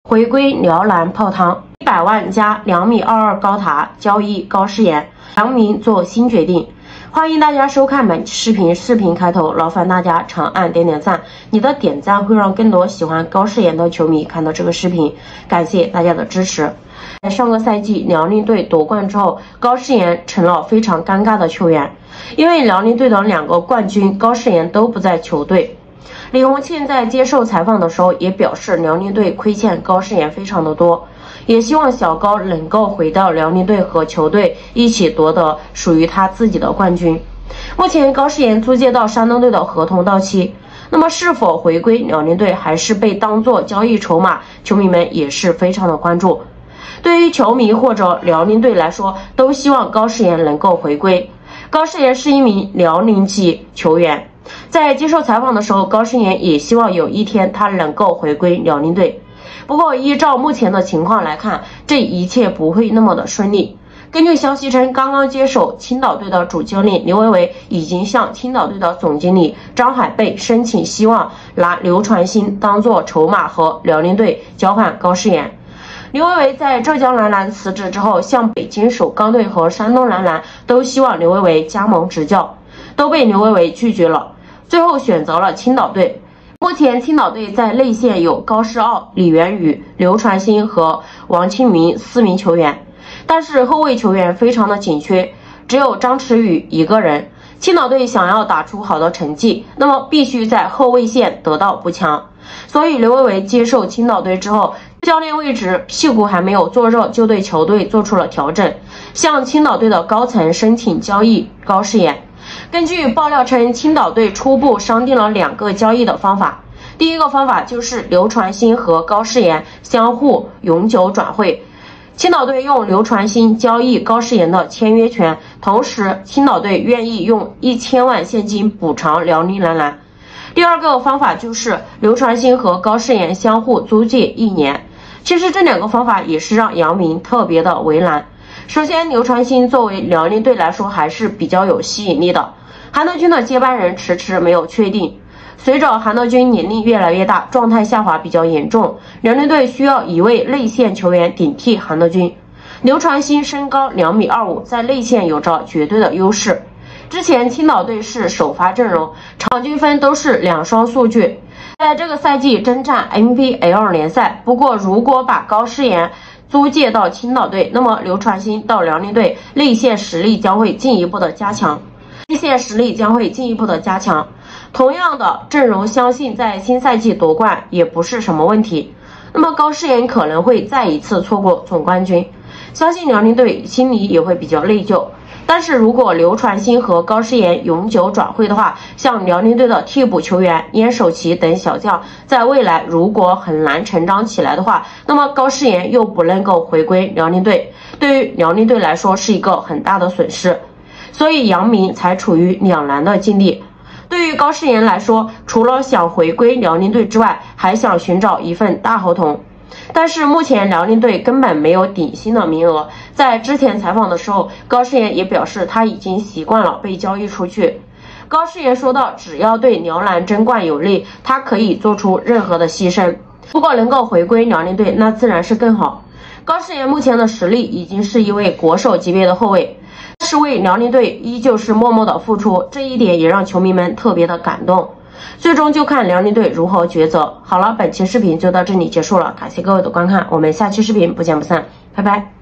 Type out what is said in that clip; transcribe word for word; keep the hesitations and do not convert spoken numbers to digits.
回归辽篮泡汤，一百万加两米二二高塔交易高诗岩，杨明做新决定。欢迎大家收看本期视频，视频开头劳烦大家长按点点赞，你的点赞会让更多喜欢高诗岩的球迷看到这个视频，感谢大家的支持。在上个赛季辽宁队夺冠之后，高诗岩成了非常尴尬的球员，因为辽宁队的两个冠军高诗岩都不在球队。李洪庆在接受采访的时候也表示，辽宁队亏欠高诗岩非常的多，也希望小高能够回到辽宁队和球队一起夺得属于他自己的冠军。目前高诗岩租借到山东队的合同到期，那么是否回归辽宁队，还是被当作交易筹码，球迷们也是非常的关注。对于球迷或者辽宁队来说，都希望高诗岩能够回归。高诗岩是一名辽宁籍球员，在接受采访的时候，高诗岩也希望有一天他能够回归辽宁队。不过依照目前的情况来看，这一切不会那么的顺利。根据消息称，刚刚接手青岛队的主教练刘维维已经向青岛队的总经理张海贝申请，希望拿刘传兴当作筹码和辽宁队交换高诗岩。刘维维在浙江男篮辞职之后，向北京首钢队和山东男篮都希望刘维维加盟执教，都被刘维维拒绝了，最后选择了青岛队。目前青岛队在内线有高诗傲、李源宇、刘传兴和王庆明四名球员，但是后卫球员非常的紧缺，只有张弛宇一个人。青岛队想要打出好的成绩，那么必须在后卫线得到补强。所以刘维维接受青岛队之后，教练位置屁股还没有坐热，就对球队做出了调整，向青岛队的高层申请交易高诗岩。根据爆料称，青岛队初步商定了两个交易的方法。第一个方法就是刘传兴和高诗岩相互永久转会，青岛队用刘传兴交易高诗岩的签约权，同时青岛队愿意用一千万现金补偿辽宁男篮。第二个方法就是刘传兴和高诗岩相互租借一年。其实这两个方法也是让杨明特别的为难。首先，刘传兴作为辽宁队来说还是比较有吸引力的，韩德君的接班人迟迟没有确定。随着韩德君年龄越来越大，状态下滑比较严重，辽宁队需要一位内线球员顶替韩德君。刘传兴身高两米二五，在内线有着绝对的优势。之前青岛队是首发阵容，场均分都是两双数据，在这个赛季征战 N B L 联赛。不过如果把高诗岩租借到青岛队，那么刘传兴到辽宁队，内线实力将会进一步的加强，内线实力将会进一步的加强。同样的阵容，相信在新赛季夺冠也不是什么问题。那么高诗岩可能会再一次错过总冠军，相信辽宁队心里也会比较内疚。但是如果刘传兴和高诗岩永久转会的话，像辽宁队的替补球员燕守琪等小将，在未来如果很难成长起来的话，那么高诗岩又不能够回归辽宁队，对于辽宁队来说是一个很大的损失。所以杨明才处于两难的境地。对于高诗岩来说，除了想回归辽宁队之外，还想寻找一份大合同。但是目前辽宁队根本没有顶薪的名额。在之前采访的时候，高诗岩也表示他已经习惯了被交易出去。高诗岩说到，只要对辽篮争冠有利，他可以做出任何的牺牲。如果能够回归辽宁队，那自然是更好。高诗岩目前的实力已经是一位国手级别的后卫，但是为辽宁队依旧是默默的付出，这一点也让球迷们特别的感动。最终就看辽宁队如何抉择。好了，本期视频就到这里结束了，感谢各位的观看，我们下期视频不见不散，拜拜。